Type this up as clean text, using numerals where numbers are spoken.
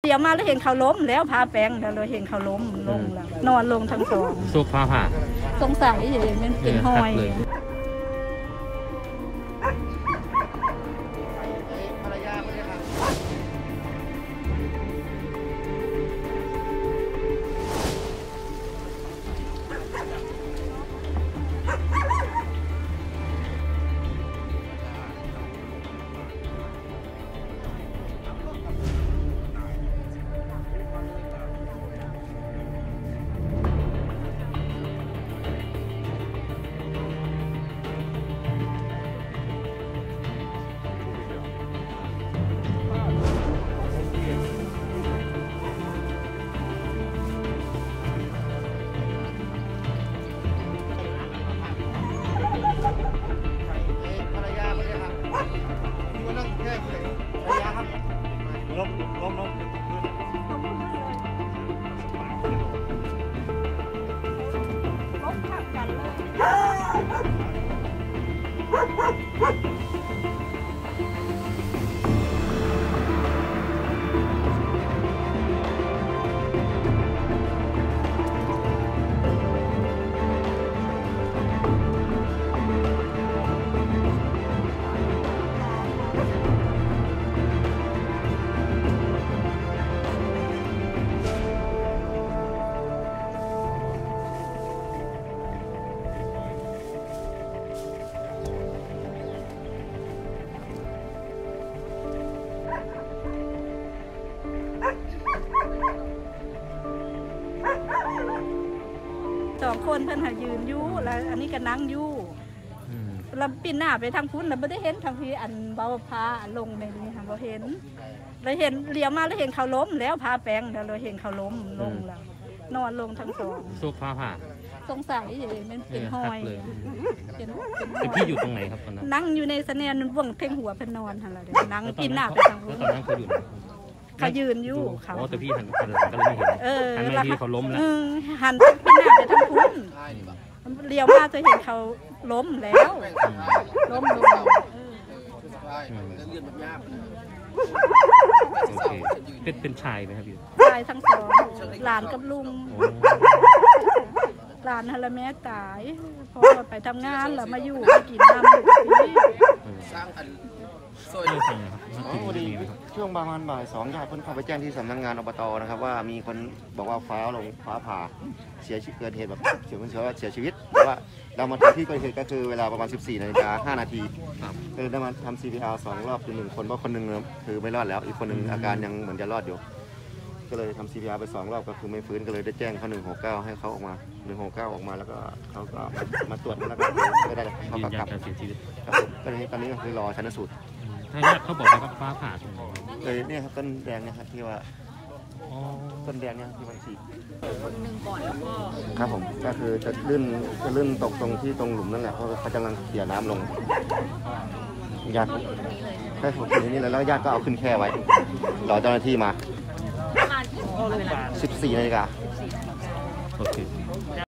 เดี๋ยวมาแล้วเห็นเขาล้มแล้วพาแป้งแล้วเราเห็นเขาล้มลงแล้วนอนลงทั้งสองซุปผ้าผ่าสงสัยมันเป็นหอยสองคนเพิ่นหายืนอยู่แล้วอันนี้ก็นั่งอยู่เราปีนหน้าไปทางพุ้นเราไม่ได้เห็นทางพี่อันเบาพาลงในนี้ค่ะเราเห็นเลี้ยวมาแล้วเห็นเขาล้มแล้วพาแป้งแล้วเราเห็นเขาล้มลงแล้วนอนลงทั้งสองซุปผ้าผ่าสงสัยมันเป็นหอยแต่พี่อยู่ตรงไหนครับตอนนั้นนั่งอยู่ในเสนียนวงเพ่งหัวเพ่นนอนอะไรนั่งปีนหน้าไปทางพุ้นตอนนั้นเขาอยู่เขายืนอยู่เขาแต่พี่หันหลังก็เลยไม่เห็นหันมาที่เขาล้มแล้วหันปีนหน้าไปทางพุ้นเลี้ยวมาจะเห็นเขาล้มแล้วล้มลงเป็นชายไหมครับพี่ชายทั้งสองหลานกับลุงหลานฮะละแม่ตายพอไปทำงานแล้วมาอยู่ไปกินน้ำอยู่ที่สร้างอันช่วงประมาณบ่าย2ญาติเพิ่นเข้าไปแจ้งที่สำนักงานอบตนะครับว่ามีคนบอกว่าฟ้าผ่าเสียชีวิตเกิดเหตุแบบเสียชีวิตแต่ว่าเรามาถึงที่เกิดเหตุก็คือเวลาประมาณ 14:05 นาทีคือได้มาทำ CPR 2 รอบคือ1คนเพราะคนหนึ่งคือไม่รอดแล้วอีกคนหนึ่งอาการยังเหมือนจะรอดอยู่ก็เลยทำ CPR ไป2 รอบก็คือไม่ฟื้นก็เลยได้แจ้งเขา169ให้เขาออกมา169ออกมาแล้วก็เขาก็มาตรวจแล้วก็ไม่ได้เขากลับเสียชีวิตครับตอนนี้ก็คือรอชันสูตรทางญาติเขาบอกว่าฟ้าผ่าตรงไหนเลยเนี่ยครับต้นแดงเนี่ยครับที่ว่าต้นแดงเนี่ยที่มันฉีกคนหนึ่งก่อนแล้วก็ครับผมก็คือจะลื่นตกตรงที่ตรงหลุมนั่นแหละเพราะเขากำลังเสียน้ำลงญาติใช่ผมอยู่นี่แล้วญาติก็เอาขึ้นแค่ไว้รอเจ้าหน้าที่มา14 นาฬิกาโอเค